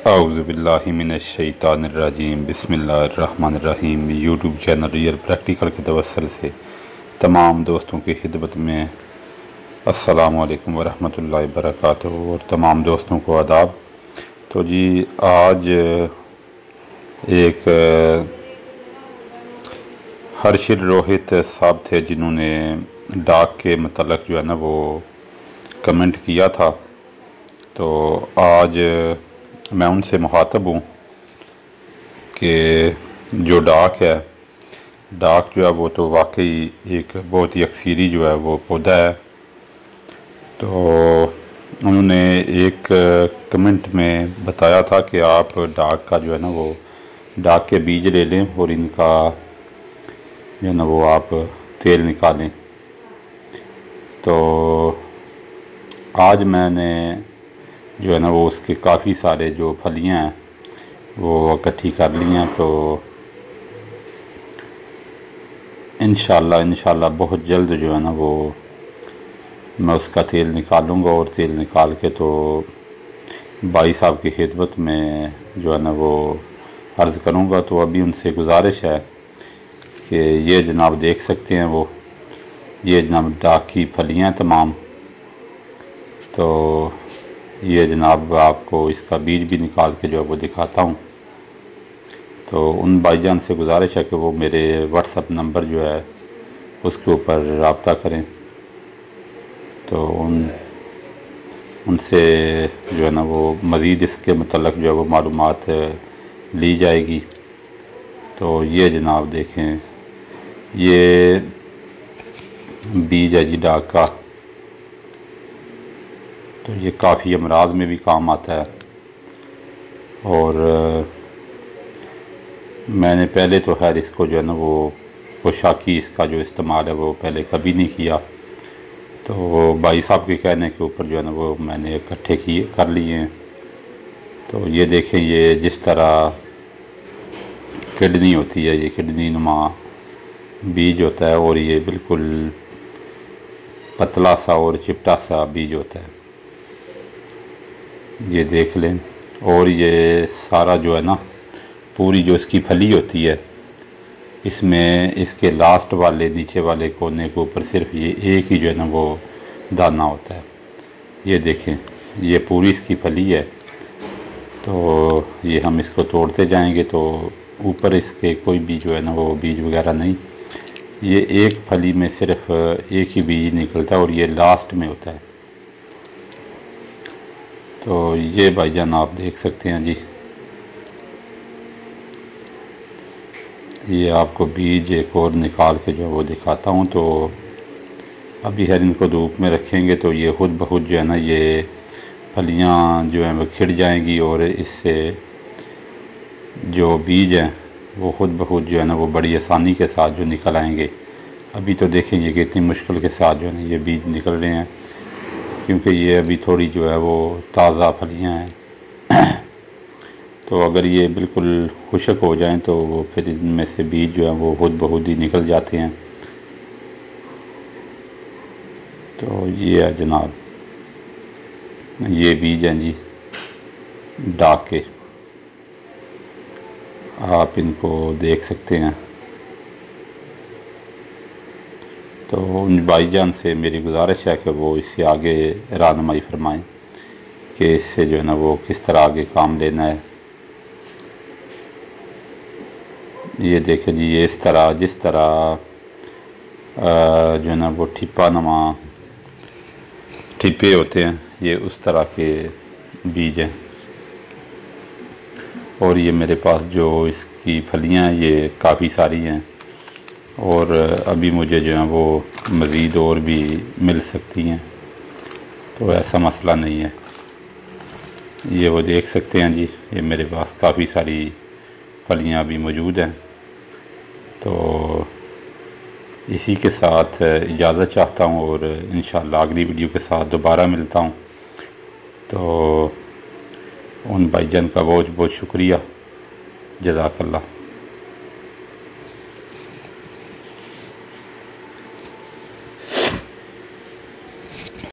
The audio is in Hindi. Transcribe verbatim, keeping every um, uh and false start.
औज़ुबिल्लाहि मिनश्शैतानिर्रजीम बिस्मिल्लाहिर्रहमानिर्रहीम। यूट्यूब चैनल रियल प्रैक्टिकल के तवस्सुल से तमाम दोस्तों की खिदमत में अस्सलामु अलैकुम वरहमतुल्लाहि वबरकातुहू और तमाम दोस्तों को आदाब। तो जी आज एक हर्षिल रोहित साहब थे जिन्होंने डाक के मतलब जो है ना वो कमेंट किया था। तो आज मैं उनसे मुखातब हूँ कि जो डाक है डाक जो है वो तो वाकई एक बहुत ही अक्सीरी जो है वो पौधा है। तो उन्होंने एक कमेंट में बताया था कि आप डाक का जो है ना वो डाक के बीज ले लें और इनका जो है ना वो आप तेल निकालें। तो आज मैंने जो है ना वो उसके काफ़ी सारे जो फलियां हैं वो इकट्ठी कर ली हैं। तो इंशाल्लाह इंशाल्लाह बहुत जल्द जो है ना वो मैं उसका तेल निकालूंगा और तेल निकाल के तो भाई साहब की खिदमत में जो है ना वो अर्ज़ करूंगा। तो अभी उनसे गुजारिश है कि ये जनाब देख सकते हैं वो ये जनाब डाक की फलियां तमाम। तो ये जनाब आपको इसका बीज भी निकाल के जो है वो दिखाता हूँ। तो उन भाईजान से गुजारिश है कि वो मेरे व्हाट्सएप नंबर जो है उसके ऊपर रब्ता करें। तो उन उनसे जो है ना वो मज़ीद इसके मतलब जो है वो मालूमात ली जाएगी। तो ये जनाब देखें ये बीज है जी डाक का। तो ये काफ़ी अमराज में भी काम आता है और मैंने पहले तो खैर इसको जो है ना वो पोशाकी इसका जो इस्तेमाल है वो पहले कभी नहीं किया। तो भाई साहब के कहने के ऊपर जो है ना वो मैंने इकट्ठे किए कर लिए हैं। तो ये देखें ये जिस तरह किडनी होती है ये किडनी नुमा बीज होता है और ये बिल्कुल पतला सा और चिपटा सा बीज होता है, ये देख लें। और ये सारा जो है ना पूरी जो इसकी फली होती है इसमें इसके लास्ट वाले नीचे वाले कोने के ऊपर सिर्फ ये एक ही जो है ना वो दाना होता है। ये देखें ये पूरी इसकी फली है। तो ये हम इसको तोड़ते जाएंगे तो ऊपर इसके कोई भी जो है ना वो बीज वगैरह नहीं, ये एक फली में सिर्फ एक ही बीज निकलता है और ये लास्ट में होता है। तो ये भाईजान आप देख सकते हैं जी ये आपको बीज एक और निकाल के जो वो दिखाता हूँ। तो अभी हर इनको धूप में रखेंगे तो ये खुद ब खुद जो है ना ये फलियाँ जो हैं वो खिड़ जाएंगी और इससे जो बीज हैं वो खुद ब खुद जो है ना वो बड़ी आसानी के साथ जो निकल आएंगे। अभी तो देखेंगे कि इतनी मुश्किल के साथ जो है ना ये बीज निकल रहे हैं क्योंकि ये अभी थोड़ी जो है वो ताज़ा फलियाँ हैं। तो अगर ये बिल्कुल खुश्क हो जाएं तो वो फिर इनमें से बीज जो है वो खुद ब खुद ही निकल जाते हैं। तो ये है जनाब ये बीज हैं जी डाक के, आप इनको देख सकते हैं। तो उन भाईजान से मेरी गुजारिश है कि वो इससे आगे रहनुमाई फरमाएं कि इससे जो है ना वो किस तरह आगे काम लेना है। ये देखें जी ये इस तरह जिस तरह जो है ना वो ठिप्पा नमा ठिप्पे होते हैं ये उस तरह के बीज हैं। और ये मेरे पास जो इसकी फलियां हैं ये काफ़ी सारी हैं और अभी मुझे जो है वो मज़ीद और भी मिल सकती हैं। तो ऐसा मसला नहीं है। ये वो देख सकते हैं जी ये मेरे पास काफ़ी सारी फलियां भी मौजूद हैं। तो इसी के साथ इजाज़त चाहता हूँ और इंशाअल्लाह अगली वीडियो के साथ दोबारा मिलता हूँ। तो उन भाईजान का बहुत बहुत शुक्रिया, जज़ाकल्लाह।